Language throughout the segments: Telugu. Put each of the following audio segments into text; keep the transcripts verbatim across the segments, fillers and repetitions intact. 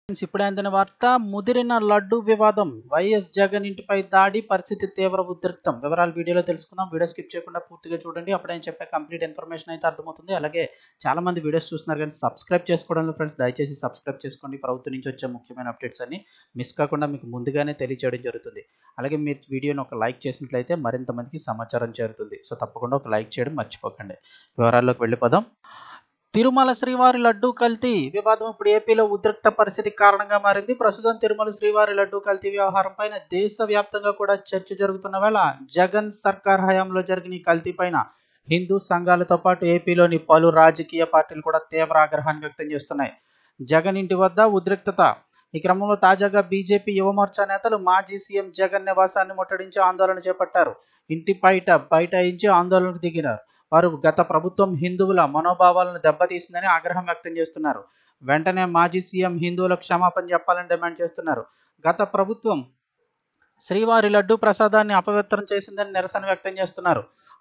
ఫ్రెండ్స్, ఇప్పుడే అందిన వార్త. ముదిరిన లడ్డు వివాదం, వైఎస్ జగన్ ఇంటిపై దాడి, పరిస్థితి తీవ్ర ఉద్రిక్తం. వివరాలు వీడియోలో తెలుసుకుందాం. వీడియో స్కిప్ చేయకుండా పూర్తిగా చూడండి. అప్పుడే నేను చెప్పే కంప్లీట్ ఇన్ఫర్మేషన్ అయితే అర్థమవుతుంది. అలాగే చాలా మంది వీడియోస్ చూస్తున్నారు కానీ సబ్స్క్రైబ్ చేసుకోవడం ఫ్రెండ్స్, దయచేసి సబ్స్క్రైబ్ చేసుకోండి. ప్రభుత్వం నుంచి వచ్చే ముఖ్యమైన అప్డేట్స్ అన్ని మిస్ కాకుండా మీకు ముందుగానే తెలియజేయడం జరుగుతుంది. అలాగే మీరు వీడియోని ఒక లైక్ చేసినట్లయితే మరింత మందికి సమాచారం చేరుతుంది. సో తప్పకుండా ఒక లైక్ చేయడం మర్చిపోకండి. వివరాల్లోకి వెళ్ళిపోదాం. తిరుమల శ్రీవారి లడ్డూ కల్తీ వివాదం ఇప్పుడు ఏపీలో ఉద్రిక్త పరిస్థితి కారణంగా మారింది. ప్రస్తుతం తిరుమల శ్రీవారి లడ్డూ కల్తీ వ్యవహారం పైన దేశవ్యాప్తంగా కూడా చర్చ జరుగుతున్న వేళ జగన్ సర్కార్ హయాంలో జరిగిన కల్తీ పైన హిందూ సంఘాలతో పాటు ఏపీలోని పలు రాజకీయ పార్టీలు కూడా తీవ్ర ఆగ్రహాన్ని వ్యక్తం చేస్తున్నాయి. జగన్ ఇంటి వద్ద ఉద్రిక్తత. ఈ క్రమంలో తాజాగా బీజేపీ యువమోర్చా నేతలు మాజీ సీఎం జగన్ నివాసాన్ని ముట్టడించి ఆందోళన చేపట్టారు. ఇంటి బయట బైఠాయించి ఆందోళనకు దిగినారు. వారు గత ప్రభుత్వం హిందువుల మనోభావాలను దెబ్బతీసిందని ఆగ్రహం వ్యక్తం చేస్తున్నారు. వెంటనే మాజీ సీఎం హిందువులకు క్షమాపణ చెప్పాలని డిమాండ్ చేస్తున్నారు. గత ప్రభుత్వం శ్రీవారి లడ్డూ ప్రసాదాన్ని అపవిత్రం చేసిందని నిరసన వ్యక్తం చేస్తున్నారు.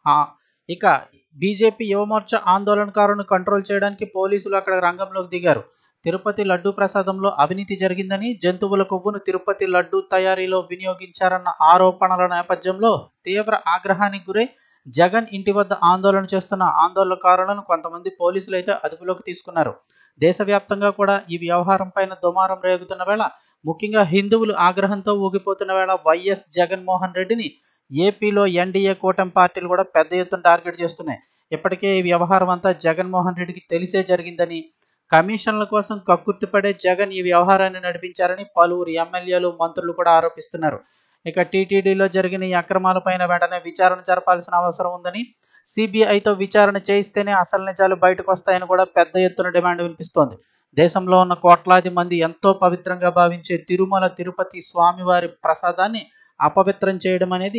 ఇక బీజేపీ యువమోర్చా ఆందోళనకారులను కంట్రోల్ చేయడానికి పోలీసులు అక్కడ రంగంలోకి దిగారు. తిరుపతి లడ్డూ ప్రసాదంలో అవినీతి జరిగిందని, జంతువుల కొవ్వును తిరుపతి లడ్డూ తయారీలో వినియోగించారన్న ఆరోపణల నేపథ్యంలో తీవ్ర ఆగ్రహానికి గురై జగన్ ఇంటి వద్ద ఆందోళన చేస్తున్న ఆందోళనకారులను కొంతమంది పోలీసులు అయితే అదుపులోకి తీసుకున్నారు. దేశవ్యాప్తంగా కూడా ఈ వ్యవహారం పైన దుమారం రేగుతున్న వేళ, ముఖ్యంగా హిందువులు ఆగ్రహంతో ఊగిపోతున్న వేళ వైఎస్ జగన్మోహన్ రెడ్డిని ఏపీలో ఎన్డీఏ కూటమి పార్టీలు కూడా పెద్ద ఎత్తున టార్గెట్ చేస్తున్నాయి. ఇప్పటికే ఈ వ్యవహారం అంతా జగన్మోహన్ రెడ్డికి తెలిసే జరిగిందని, కమిషన్ల కోసం కక్కుర్తిపడే జగన్ ఈ వ్యవహారాన్ని నడిపించారని పలువురు ఎమ్మెల్యేలు, మంత్రులు కూడా ఆరోపిస్తున్నారు. ఇక టీటీడీలో జరిగిన ఈ అక్రమాలపైన వెంటనే విచారణ జరపాల్సిన అవసరం ఉందని, సిబిఐతో విచారణ చేయిస్తేనే అసలు నిజాలు బయటకు వస్తాయని కూడా పెద్ద ఎత్తున డిమాండ్ వినిపిస్తోంది. దేశంలో ఉన్న కోట్లాది మంది ఎంతో పవిత్రంగా భావించే తిరుమల తిరుపతి స్వామివారి ప్రసాదాన్ని అపవిత్రం చేయడం అనేది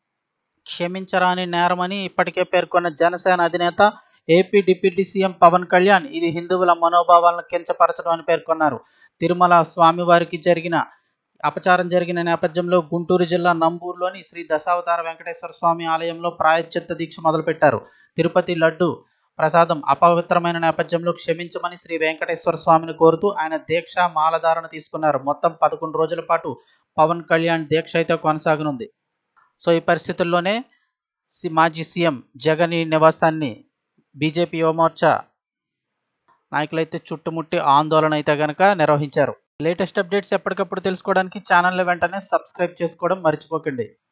క్షమించరాని నేరమని ఇప్పటికే పేర్కొన్న జనసేన అధినేత AP deputy CM Pawan Kalyan ఇది హిందువుల మనోభావాలను కించపరచడం అని పేర్కొన్నారు. తిరుమల స్వామివారికి జరిగిన అపచారం జరిగిన నేపథ్యంలో గుంటూరు జిల్లా నంబూరులోని శ్రీ దశావతార వెంకటేశ్వర స్వామి ఆలయంలో ప్రాయశ్చిత్త దీక్ష మొదలుపెట్టారు. తిరుపతి లడ్డు ప్రసాదం అపవిత్రమైన నేపథ్యంలో క్షమించమని శ్రీ వెంకటేశ్వర స్వామిని కోరుతూ ఆయన దీక్ష మాలధారణ తీసుకున్నారు. మొత్తం పదకొండు రోజుల పాటు పవన్ కళ్యాణ్ దీక్ష అయితే కొనసాగనుంది. సో ఈ పరిస్థితుల్లోనే మాజీ సీఎం జగన్ నివాసాన్ని బీజేపీ యువమోర్చా నాయకులైతే చుట్టుముట్టి ఆందోళన అయితే గనక నిర్వహించారు. లేటెస్ట్ అప్డేట్స్ ఎప్పటికప్పుడు తెలుసుకోవడానికి ఛానల్ని వెంటనే సబ్స్క్రైబ్ చేసుకోవడం మర్చిపోకండి.